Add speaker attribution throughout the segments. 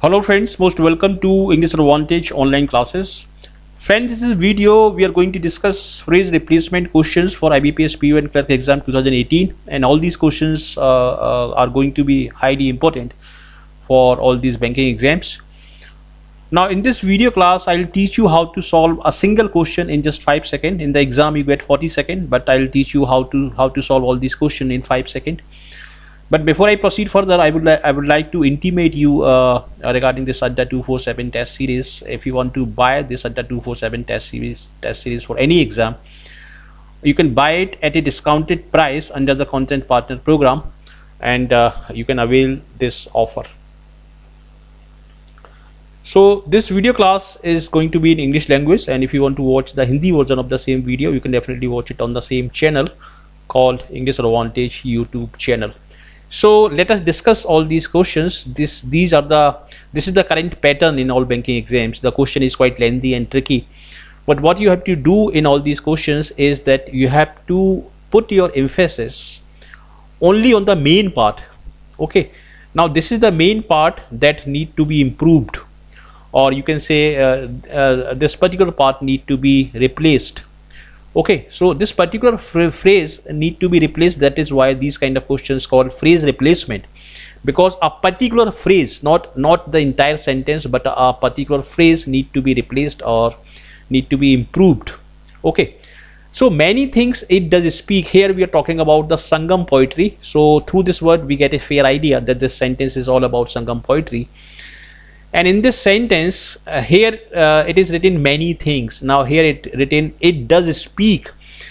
Speaker 1: Hello friends, most welcome to English Advantage online classes. Friends, this is video we are going to discuss phrase replacement questions for IBPS PO and Clerk exam 2018, and all these questions are going to be highly important for all these banking exams. Now in this video class I'll teach you how to solve a single question in just 5 seconds. In the exam you get 40 seconds, but I'll teach you how to solve all these questions in 5 seconds. But before I proceed further, I would like to intimate you regarding this Adda 247 test series. If you want to buy this Adda 247 test series for any exam, you can buy it at a discounted price under the Content Partner Program, and you can avail this offer. So this video class is going to be in English language, and if you want to watch the Hindi version of the same video, you can definitely watch it on the same channel called English Advantage YouTube channel. So let us discuss all these questions. This is the current pattern in all banking exams. The question is quite lengthy and tricky, but what you have to do in all these questions is that you have to put your emphasis only on the main part. Okay, now this is the main part that need to be improved, or you can say this particular part need to be replaced. Okay, so this particular phrase need to be replaced. That is why these kind of questions called phrase replacement, because a particular phrase, not the entire sentence, but a particular phrase need to be replaced or need to be improved. Okay, so many things it does speak. Here we are talking about the Sangam poetry. So through this word we get a fair idea that this sentence is all about Sangam poetry. And in this sentence here it is written many things. Now here it does speak.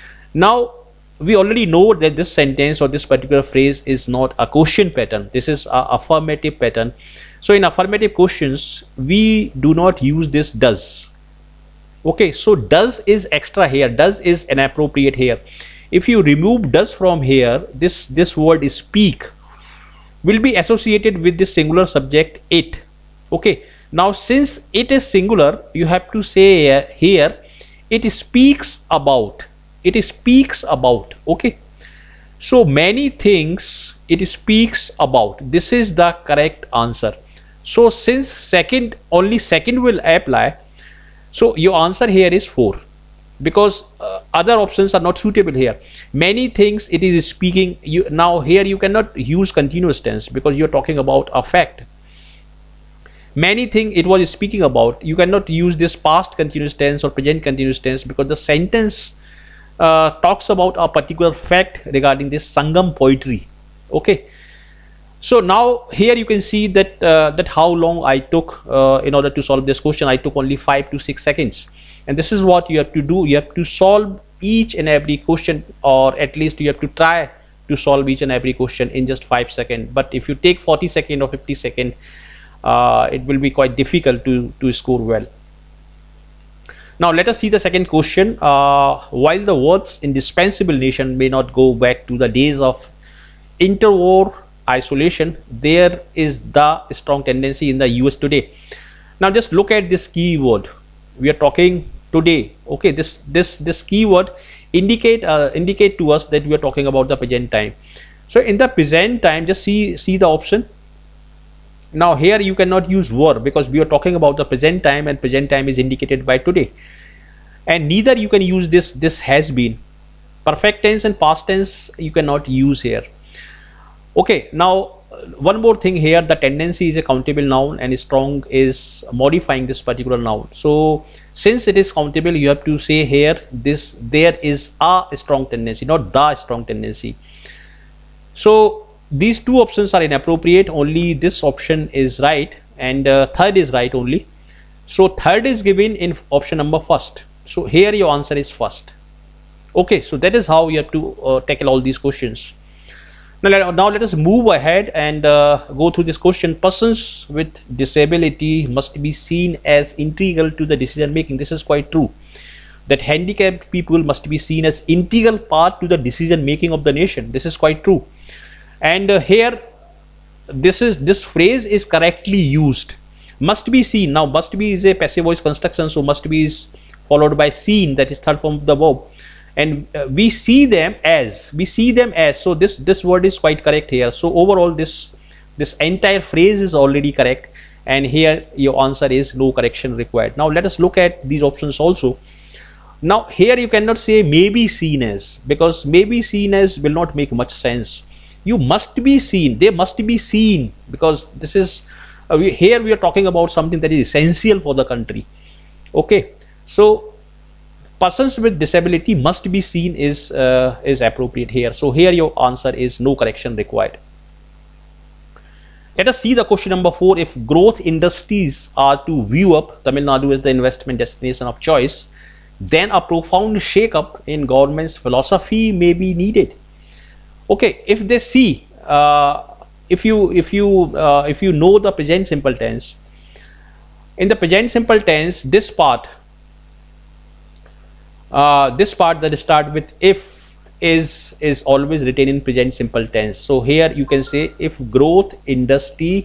Speaker 1: Now we already know that this sentence or this particular phrase is not a question pattern. This is a affirmative pattern. So in affirmative questions we do not use this does. Okay, so does is extra here. Does is inappropriate here. If you remove does from here, this word speak will be associated with the singular subject it. Okay, now since it is singular, you have to say here it speaks about. It speaks about. Okay, so many things it speaks about. This is the correct answer. So since only second will apply, so your answer here is 4, because other options are not suitable here. Many things it is speaking. Now here you cannot use continuous tense because you are talking about a fact. Many things it was speaking about, you cannot use this past continuous tense or present continuous tense because the sentence talks about a particular fact regarding this Sangam poetry. Okay, so now here you can see that how long I took in order to solve this question. I took only 5 to 6 seconds, and this is what you have to do. You have to solve each and every question, or at least you have to try to solve each and every question in just 5 seconds. But if you take 40 seconds or 50 seconds, it will be quite difficult to score well. Now let us see the second question. While the words indispensable nation may not go back to the days of interwar isolation, there is the strong tendency in the US today. Now just look at this keyword. We are talking today. Okay, this keyword indicate to us that we are talking about the present time. So in the present time, just see the option. Now here you cannot use were because we are talking about the present time, and present time is indicated by today, and neither you can use this has been. Perfect tense and past tense you cannot use here. Okay, now one more thing here, the tendency is a countable noun and strong is modifying this particular noun. So since it is countable, you have to say here there is a strong tendency, not the strong tendency. So these two options are inappropriate. Only this option is right, and third is right only. So third is given in option number first. So here your answer is first. Okay, so that is how you have to tackle all these questions. Now let us move ahead and go through this question. Persons with disability must be seen as integral to the decision making. This is quite true, that handicapped people must be seen as integral part to the decision making of the nation. This is quite true. And here this phrase is correctly used. Must be seen. Now must be is a passive voice construction, so must be is followed by seen, that is third form of the verb, and we see them as. So this word is quite correct here. So overall this entire phrase is already correct, and here your answer is no correction required. Now let us look at these options also. Now here you cannot say may be seen as, because may be seen as will not make much sense. You must be seen, they must be seen, because this is here we are talking about something that is essential for the country. Okay, so persons with disability must be seen is appropriate here. So here your answer is no correction required. Let us see the question number 4. If growth industries are to view up Tamil Nadu as the investment destination of choice, then a profound shake-up in government's philosophy may be needed. Okay, if they see, if you know the present simple tense, in the present simple tense, this part that start with if is always written in present simple tense. So here you can say if growth industries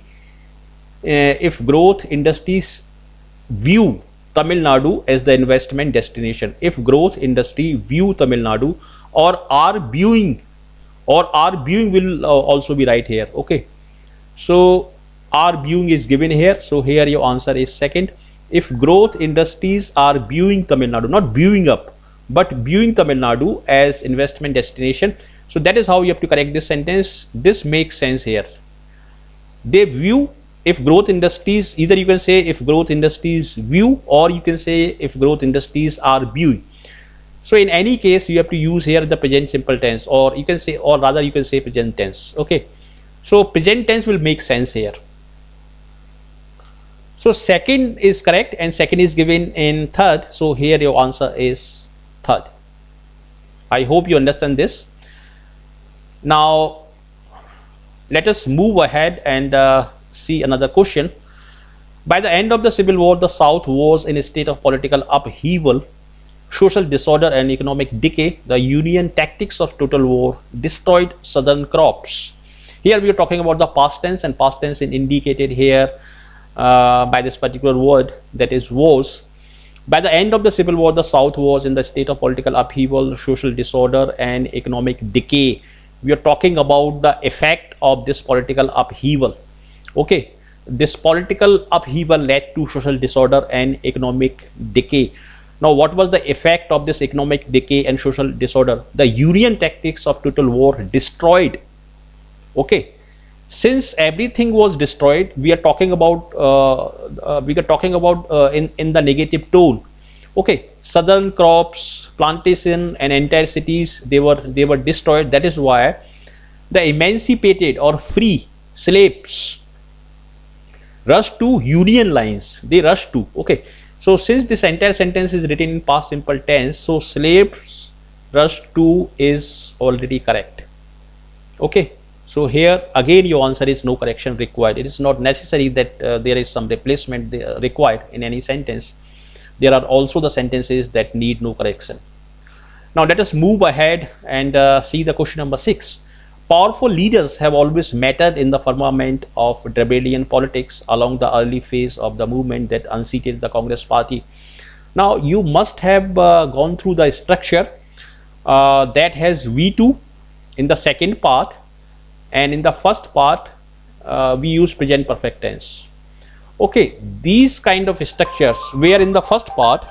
Speaker 1: view Tamil Nadu as the investment destination, if growth industry view Tamil Nadu, or are viewing will also be right here. Okay, so are viewing is given here, so here your answer is second. If growth industries are viewing Tamil Nadu, not viewing up but viewing Tamil Nadu as investment destination, so that is how you have to correct this sentence. This makes sense here. They view, if growth industries, either you can say if growth industries view, or you can say if growth industries are viewing. So in any case you have to use here the present simple tense, or you can say, or rather you can say present tense. Okay, so present tense will make sense here. So second is correct and second is given in third, so here your answer is third. I hope you understand this. Now let us move ahead and see another question. By the end of the Civil War, the South was in a state of political upheaval, social disorder and economic decay. The Union tactics of total war destroyed southern crops. Here we are talking about the past tense, and past tense is indicated here by this particular word, that is was. By the end of the Civil War, the South was in the state of political upheaval, social disorder and economic decay. We are talking about the effect of this political upheaval. Okay, this political upheaval led to social disorder and economic decay. Now what was the effect of this economic decay and social disorder? The Union tactics of total war destroyed. Okay, since everything was destroyed, we are talking about in the negative tone. Okay, southern crops, plantation and entire cities, they were destroyed. That is why the emancipated or free slaves rushed to Union lines. They rushed to. Okay, so since this entire sentence is written in past simple tense, so slaves rushed to is already correct. Okay, so here again your answer is no correction required. It is not necessary that there is some replacement required in any sentence. There are also the sentences that need no correction. Now let us move ahead and see the question number 6. Powerful leaders have always mattered in the firmament of Dravidian politics along the early phase of the movement that unseated the Congress party. Now you must have gone through the structure that has V2 in the second part, and in the first part we use present perfect tense. Okay, these kind of structures where in the first part,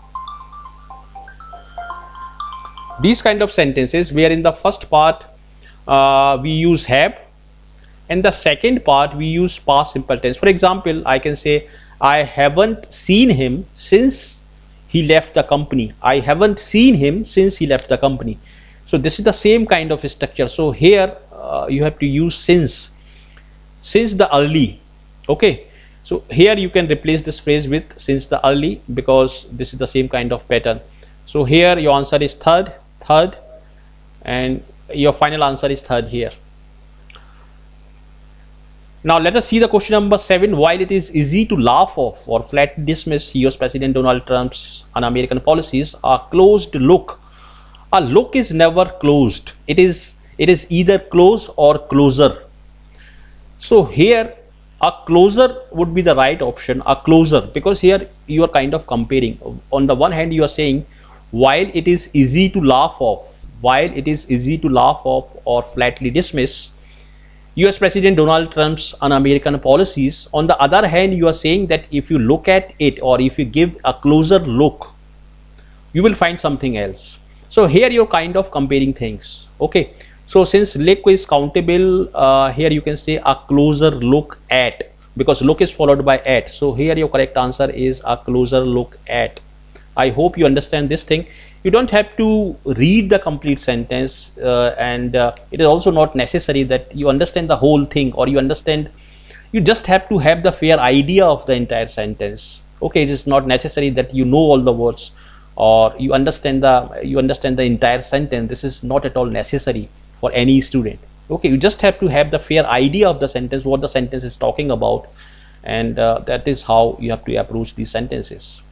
Speaker 1: these kind of sentences where in the first part we use have, and the second part we use past simple tense. For example, I can say I haven't seen him since he left the company. I haven't seen him since he left the company. So this is the same kind of structure. So here you have to use since the early. Okay, so here you can replace this phrase with since the early, because this is the same kind of pattern. So here your answer is third, and your final answer is third here. Now let us see the question number 7. While it is easy to laugh off or flatly dismiss US President Donald Trump's un-American policies, a closed look, a look is never closed. It is either close or closer. So here a closer would be the right option, a closer, because here you are kind of comparing. On the one hand you are saying while it is easy to laugh off, while it is easy to laugh off or flatly dismiss, US President Donald Trump's un-American policies. On the other hand, you are saying that if you look at it, or if you give a closer look, you will find something else. So here you're kind of comparing things. Okay, so since look is countable, here you can say a closer look at, because look is followed by at. So here your correct answer is a closer look at. I hope you understand this thing. You don't have to read the complete sentence, and it is also not necessary that you understand the whole thing, or you understand. You just have to have the fair idea of the entire sentence. Okay, it is not necessary that you know all the words, or you understand the entire sentence. This is not at all necessary for any student. Okay, you just have to have the fair idea of the sentence, what the sentence is talking about, and that is how you have to approach these sentences.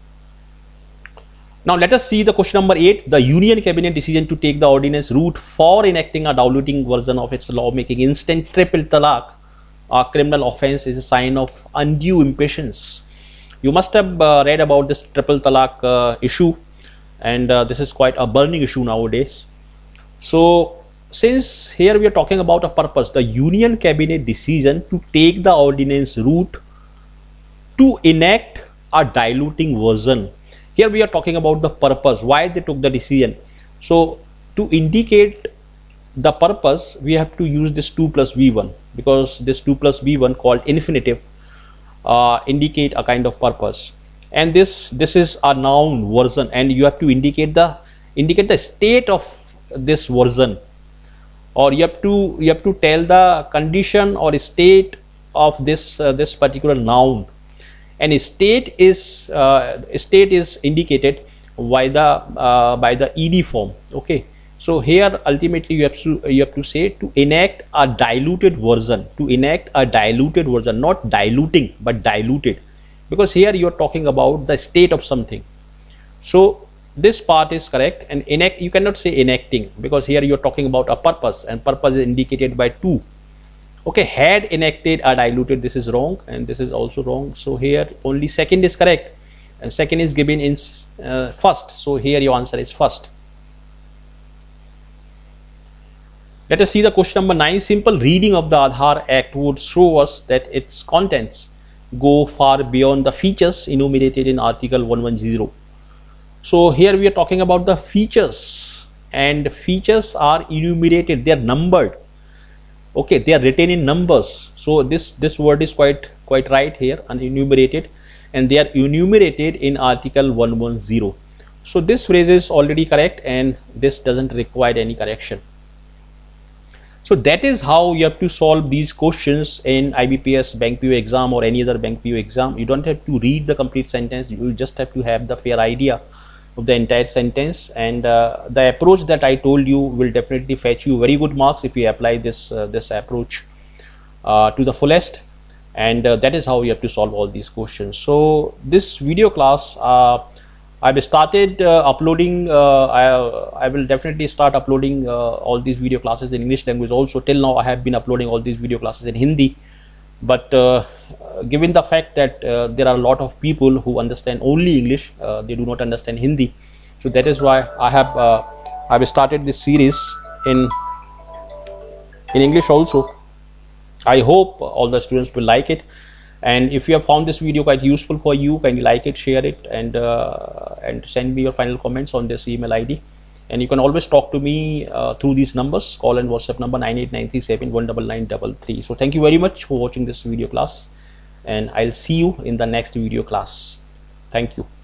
Speaker 1: Now let us see the question number 8. The Union Cabinet decision to take the ordinance route for enacting a diluting version of its law making instant triple talaq a criminal offence is a sign of undue impatience. You must have read about this triple talaq issue, and this is quite a burning issue nowadays. So since here we are talking about a purpose, the Union Cabinet decision to take the ordinance route to enact a diluting version. Here we are talking about the purpose, why they took the decision. So to indicate the purpose, we have to use this 2 plus v1, because this 2 plus v1 called infinitive indicate a kind of purpose, and this is a noun version, and you have to indicate the state of this version, or you have to tell the condition or state of this this particular noun. And state is indicated by the ed form. Okay, so here ultimately you have to say to enact a diluted version, not diluting but diluted, because here you are talking about the state of something. So this part is correct, and enact, you cannot say enacting, because here you are talking about a purpose, and purpose is indicated by 2. Okay, had enacted a diluted, this is wrong, and this is also wrong. So here only second is correct, and second is given in first. So here your answer is first. Let us see the question number 9. Simple reading of the Aadhaar Act would show us that its contents go far beyond the features enumerated in Article 110. So here we are talking about the features, and features are enumerated, they are numbered. Okay, they are written in numbers. So this word is quite right here, and enumerated, and they are enumerated in Article 110. So this phrase is already correct, and this doesn't require any correction. So that is how you have to solve these questions in IBPS Bank PO exam or any other Bank PO exam. You don't have to read the complete sentence, you just have to have the fair idea of the entire sentence, and the approach that I told you will definitely fetch you very good marks if you apply this approach to the fullest, and that is how you have to solve all these questions. So this video class I've started uploading. I will definitely start uploading all these video classes in English language also. Till now I have been uploading all these video classes in Hindi, but given the fact that there are a lot of people who understand only English, they do not understand Hindi, so that is why I've started this series in English also. I hope all the students will like it, and if you have found this video quite useful for you, kindly like it, share it, and send me your final comments on this email ID. And you can always talk to me through these numbers, call and WhatsApp number 98937199933. So thank you very much for watching this video class, and I'll see you in the next video class. Thank you.